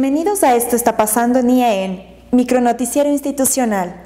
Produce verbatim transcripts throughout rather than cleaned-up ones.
Bienvenidos a Esto está pasando en I A E N, micronoticiero institucional.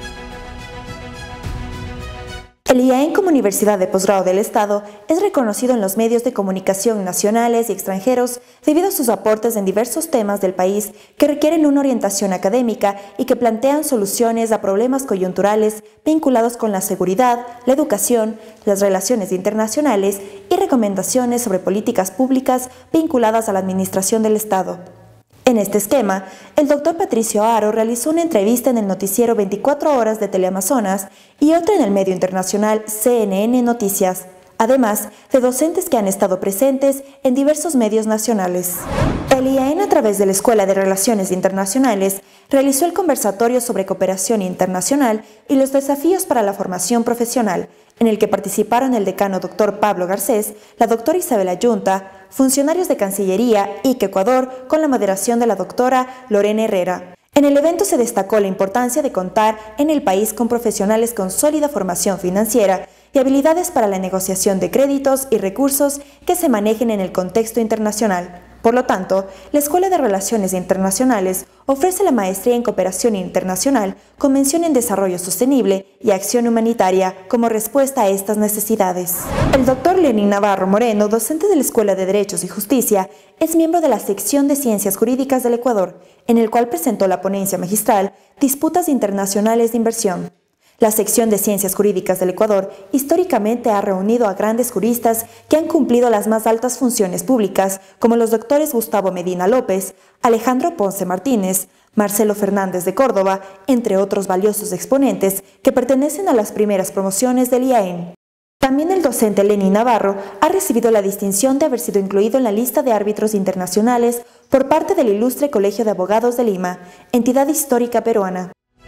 El I A E N como Universidad de Posgrado del Estado es reconocido en los medios de comunicación nacionales y extranjeros debido a sus aportes en diversos temas del país que requieren una orientación académica y que plantean soluciones a problemas coyunturales vinculados con la seguridad, la educación, las relaciones internacionales y recomendaciones sobre políticas públicas vinculadas a la administración del Estado. En este esquema, el doctor Patricio Haro realizó una entrevista en el noticiero veinticuatro horas de Teleamazonas y otra en el medio internacional C N N Noticias, además de docentes que han estado presentes en diversos medios nacionales. El I A E N, a través de la Escuela de Relaciones Internacionales, realizó el conversatorio sobre cooperación internacional y los desafíos para la formación profesional, en el que participaron el decano doctor Pablo Garcés, la doctora Isabel Ayunta, funcionarios de Cancillería y Ecuador, con la moderación de la doctora Lorena Herrera. En el evento se destacó la importancia de contar en el país con profesionales con sólida formación financiera y habilidades para la negociación de créditos y recursos que se manejen en el contexto internacional. Por lo tanto, la Escuela de Relaciones Internacionales ofrece la maestría en Cooperación Internacional con mención en Desarrollo Sostenible y Acción Humanitaria como respuesta a estas necesidades. El doctor Lenín Navarro Moreno, docente de la Escuela de Derechos y Justicia, es miembro de la sección de Ciencias Jurídicas del Ecuador, en el cual presentó la ponencia magistral Disputas Internacionales de Inversión. La sección de Ciencias Jurídicas del Ecuador históricamente ha reunido a grandes juristas que han cumplido las más altas funciones públicas, como los doctores Gustavo Medina López, Alejandro Ponce Martínez, Marcelo Fernández de Córdoba, entre otros valiosos exponentes que pertenecen a las primeras promociones del I A E N. También el docente Lenín Navarro ha recibido la distinción de haber sido incluido en la lista de árbitros internacionales por parte del Ilustre Colegio de Abogados de Lima, entidad histórica peruana.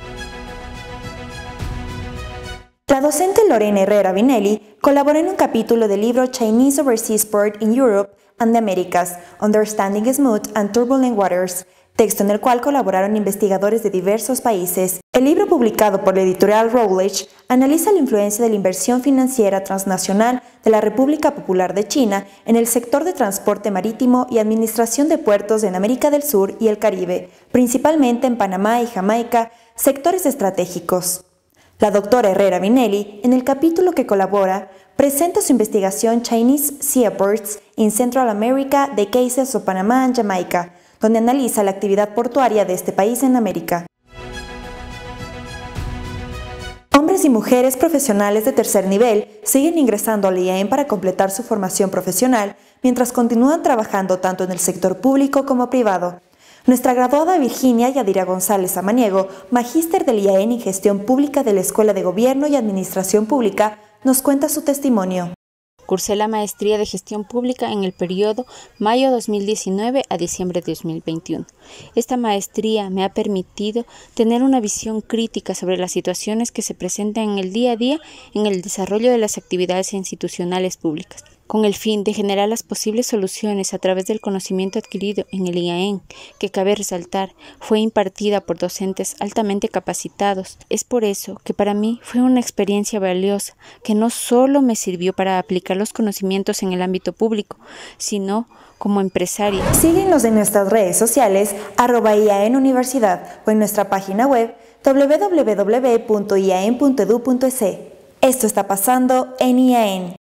La docente Lorena Herrera Vinelli colaboró en un capítulo del libro Chinese Overseas Sport in Europe and the Americas, Understanding Smooth and Turbulent Waters, texto en el cual colaboraron investigadores de diversos países. El libro, publicado por la editorial Routledge, analiza la influencia de la inversión financiera transnacional de la República Popular de China en el sector de transporte marítimo y administración de puertos en América del Sur y el Caribe, principalmente en Panamá y Jamaica, sectores estratégicos. La doctora Herrera Vinelli, en el capítulo que colabora, presenta su investigación Chinese Seaports in Central America, The Cases of Panama and Jamaica, donde analiza la actividad portuaria de este país en América. Hombres y mujeres profesionales de tercer nivel siguen ingresando al I A E N para completar su formación profesional, mientras continúan trabajando tanto en el sector público como privado. Nuestra graduada Virginia Yadira González Amaniego, magíster del I A E N en Gestión Pública de la Escuela de Gobierno y Administración Pública, nos cuenta su testimonio. Cursé la maestría de Gestión Pública en el periodo mayo dos mil diecinueve a diciembre de dos mil veintiuno. Esta maestría me ha permitido tener una visión crítica sobre las situaciones que se presentan en el día a día en el desarrollo de las actividades institucionales públicas, con el fin de generar las posibles soluciones a través del conocimiento adquirido en el I A E N, que cabe resaltar, fue impartida por docentes altamente capacitados. Es por eso que para mí fue una experiencia valiosa, que no solo me sirvió para aplicar los conocimientos en el ámbito público, sino como empresaria. Síguenos en nuestras redes sociales, arroba I A E N Universidad, o en nuestra página web doble u doble u doble u punto i a e n punto e d u punto e s. Esto está pasando en I A E N.